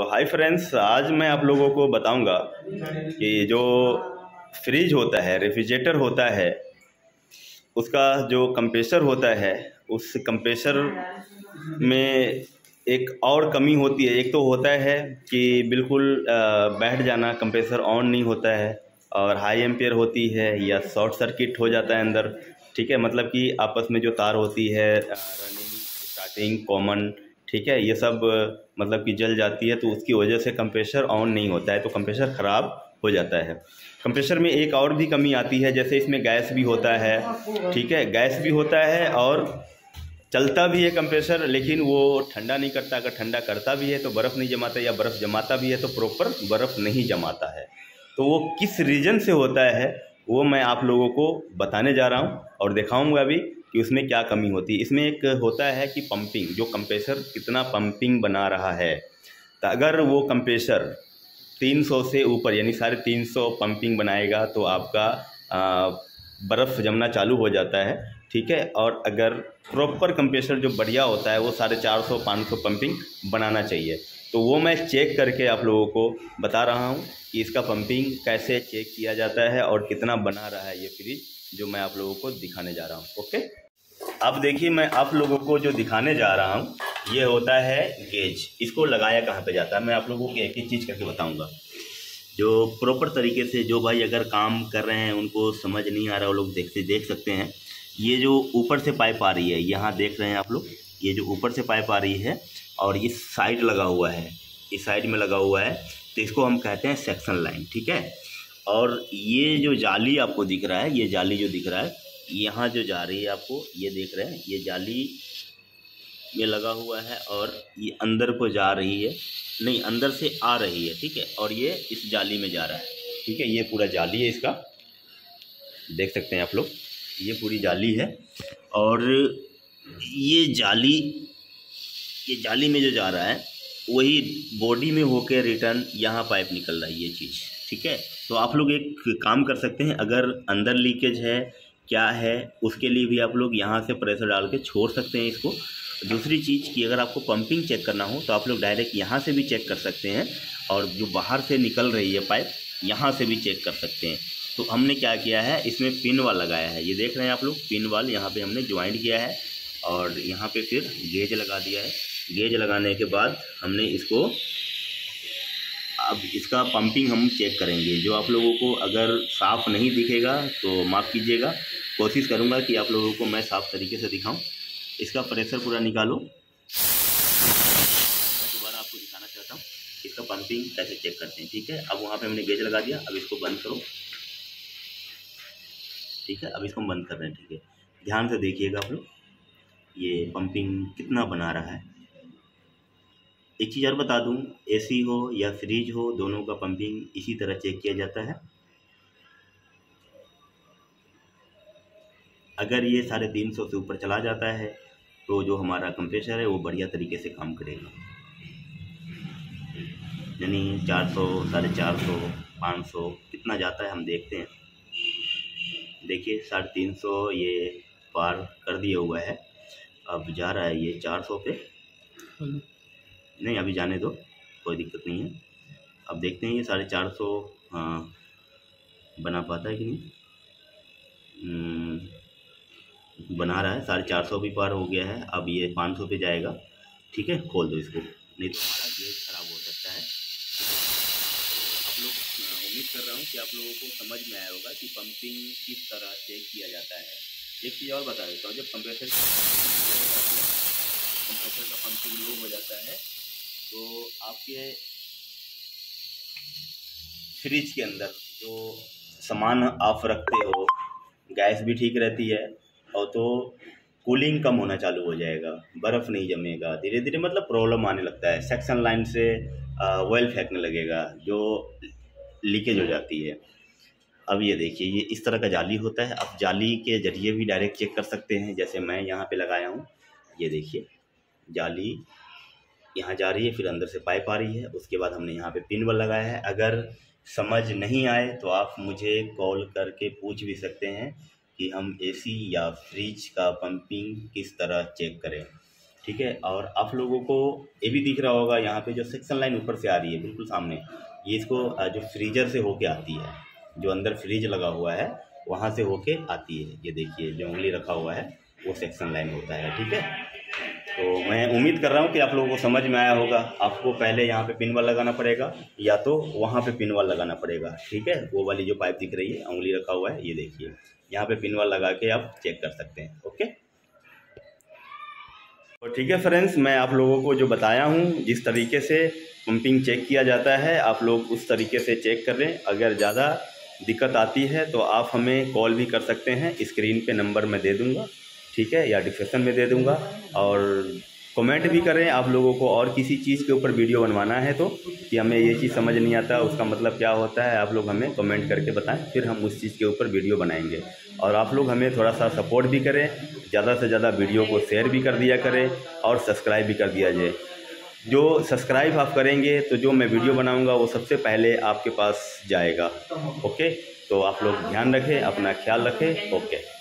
Hi friends, आज मैं आप लोगों को बताऊंगा कि जो फ्रिज होता है, रेफ्रिजरेटर होता है, उसका जो कंप्रेसर होता है, उस कंप्रेसर में एक और कमी होती है। एक तो होता है कि बिल्कुल बैठ जाना, कंप्रेसर ऑन नहीं होता है और हाई एम्पियर होती है या शॉर्ट सर्किट हो जाता है अंदर। ठीक है, मतलब कि आपस में जो तार होती है, रनिंग, स्टार्टिंग, कॉमन, ठीक है, ये सब मतलब कि जल जाती है, तो उसकी वजह से कंप्रेसर ऑन नहीं होता है, तो कंप्रेसर ख़राब हो जाता है। कंप्रेसर में एक और भी कमी आती है, जैसे इसमें गैस भी होता है। ठीक है, गैस भी होता है और चलता भी है कंप्रेसर, लेकिन वो ठंडा नहीं करता। अगर ठंडा करता भी है तो बर्फ़ नहीं जमाता, या बर्फ़ जमाता भी है तो प्रॉपर बर्फ़ नहीं जमाता है। तो वो किस रीज़न से होता है वो मैं आप लोगों को बताने जा रहा हूँ और दिखाऊंगा भी कि उसमें क्या कमी होती है। इसमें एक होता है कि पंपिंग, जो कंप्रेसर कितना पंपिंग बना रहा है। तो अगर वो कंप्रेसर 300 से ऊपर यानी 350 पंपिंग बनाएगा तो आपका बर्फ़ जमना चालू हो जाता है। ठीक है, और अगर प्रॉपर कंप्रेसर जो बढ़िया होता है वो 450-500 पंपिंग बनाना चाहिए। तो वो मैं चेक करके आप लोगों को बता रहा हूँ कि इसका पंपिंग कैसे चेक किया जाता है और कितना बना रहा है ये फ्रिज, जो मैं आप लोगों को दिखाने जा रहा हूँ। ओके, अब देखिए, मैं आप लोगों को जो दिखाने जा रहा हूँ ये होता है गेज। इसको लगाया कहाँ पे जाता है मैं आप लोगों को एक एक चीज़ करके बताऊँगा, जो प्रॉपर तरीके से, जो भाई अगर काम कर रहे हैं उनको समझ नहीं आ रहा, वो लोग देख सकते हैं। ये जो ऊपर से पाइप आ रही है, यहाँ देख रहे हैं आप लोग, ये जो ऊपर से पाइप आ रही है और इस साइड लगा हुआ है, इस साइड में लगा हुआ है, तो इसको हम कहते हैं सेक्शन लाइन। ठीक है, और ये जो जाली आपको दिख रहा है, ये जाली जो दिख रहा है यहाँ जो जा रही है, आपको ये देख रहे हैं, ये जाली में लगा हुआ है और ये अंदर को जा रही है, नहीं अंदर से आ रही है। ठीक है, और ये इस जाली में जा रहा है। ठीक है, ये पूरा जाली है इसका, देख सकते हैं आप लोग, ये पूरी जाली है। और ये जाली में जो जा रहा है वही बॉडी में होकर रिटर्न यहाँ पाइप निकल रहा है, ये चीज़। ठीक है, तो आप लोग एक काम कर सकते हैं, अगर अंदर लीकेज है क्या है उसके लिए भी आप लोग यहाँ से प्रेशर डाल के छोड़ सकते हैं इसको। दूसरी चीज़ कि अगर आपको पंपिंग चेक करना हो तो आप लोग डायरेक्ट यहाँ से भी चेक कर सकते हैं, और जो बाहर से निकल रही है पाइप यहाँ से भी चेक कर सकते हैं। तो हमने क्या किया है, इसमें पिन वाल लगाया है, ये देख रहे हैं आप लोग, पिन वाल यहाँ पे हमने ज्वाइंट किया है और यहाँ पे फिर गेज लगा दिया है। गेज लगाने के बाद हमने इसको, अब इसका पंपिंग हम चेक करेंगे। जो आप लोगों को अगर साफ़ नहीं दिखेगा तो माफ़ कीजिएगा, कोशिश करूँगा कि आप लोगों को मैं साफ़ तरीके से दिखाऊँ। इसका प्रेशर पूरा निकालो, दोबारा आपको दिखाना चाहता हूँ इसका पंपिंग कैसे चेक करते हैं। ठीक है, अब वहाँ पे हमने गेज लगा दिया, अब इसको बंद करो। ठीक है, अब इसको हम बंद कर रहे हैं। ठीक है, ध्यान से देखिएगा आप लोग, ये पंपिंग कितना बना रहा है। एक चीज़ और बता दूं, एसी हो या फ्रिज हो, दोनों का पंपिंग इसी तरह चेक किया जाता है। अगर ये 350 से ऊपर चला जाता है तो जो हमारा कंप्रेसर है वो बढ़िया तरीके से काम करेगा, यानी 400, 450, 500 कितना जाता है हम देखते हैं। देखिए 350 ये पार कर दिया हुआ है, अब जा रहा है ये 400 पे। नहीं, अभी जाने दो, कोई दिक्कत नहीं है। अब देखते हैं ये 450 बना पाता है कि नहीं। बना रहा है, 450 भी पार हो गया है, अब ये 500 पे जाएगा। ठीक है, खोल दो इसको, नहीं तो हमारा गेज खराब हो सकता है। आप लोग, उम्मीद कर रहा हूँ कि आप लोगों को समझ में आया होगा कि पंपिंग किस तरह चेक किया जाता है। एक चीज़ और बता देता हूँ, जब कंप्रेसर का पंपिंग लो हो जाता है तो आपके फ्रिज के अंदर जो सामान आप रखते हो, गैस भी ठीक रहती है, और तो कूलिंग कम होना चालू हो जाएगा, बर्फ़ नहीं जमेगा, धीरे धीरे मतलब प्रॉब्लम आने लगता है। सेक्शन लाइन से ऑयल फेंकने लगेगा, जो लीकेज हो जाती है। अब ये देखिए, ये इस तरह का जाली होता है। अब जाली के जरिए भी डायरेक्ट चेक कर सकते हैं, जैसे मैं यहाँ पे लगाया हूँ, ये देखिए जाली यहाँ जा रही है, फिर अंदर से पाइप आ रही है, उसके बाद हमने यहाँ पे पिन वाल लगाया है। अगर समझ नहीं आए तो आप मुझे कॉल करके पूछ भी सकते हैं कि हम एसी या फ्रिज का पंपिंग किस तरह चेक करें। ठीक है। और आप लोगों को ये भी दिख रहा होगा यहाँ पे जो सेक्शन लाइन ऊपर से आ रही है बिल्कुल सामने, ये इसको जो फ्रीजर से होके आती है, जो अंदर फ्रिज लगा हुआ है वहाँ से होके आती है। ये देखिए जो उंगली रखा हुआ है वो सेक्शन लाइन होता है, ठीक है। तो मैं उम्मीद कर रहा हूँ कि आप लोगों को समझ में आया होगा। आपको पहले यहाँ पे पिन वाल लगाना पड़ेगा या तो वहाँ पे पिन वाल लगाना पड़ेगा, ठीक है। वो वाली जो पाइप दिख रही है उंगली रखा हुआ है, ये देखिए यहाँ पे पिन वाल लगा के आप चेक कर सकते हैं, ओके। तो ठीक है फ्रेंड्स, मैं आप लोगों को जो बताया हूँ जिस तरीके से पंपिंग चेक किया जाता है आप लोग उस तरीके से चेक कर लें। अगर ज़्यादा दिक्कत आती है तो आप हमें कॉल भी कर सकते हैं, स्क्रीन पे नंबर मैं दे दूँगा, ठीक है, या डिस्क्रिप्शन में दे दूँगा। और कमेंट भी करें आप लोगों को और किसी चीज़ के ऊपर वीडियो बनवाना है तो, कि हमें ये चीज़ समझ नहीं आता उसका मतलब क्या होता है, आप लोग हमें कमेंट करके बताएं, फिर हम उस चीज़ के ऊपर वीडियो बनाएंगे। और आप लोग हमें थोड़ा सा सपोर्ट भी करें, ज़्यादा से ज़्यादा वीडियो को शेयर भी कर दिया करें और सब्सक्राइब भी कर दिया जाए। जो सब्सक्राइब आप करेंगे तो जो मैं वीडियो बनाऊंगा वो सबसे पहले आपके पास जाएगा, ओके। तो आप लोग ध्यान रखें, अपना ख्याल रखें, ओके।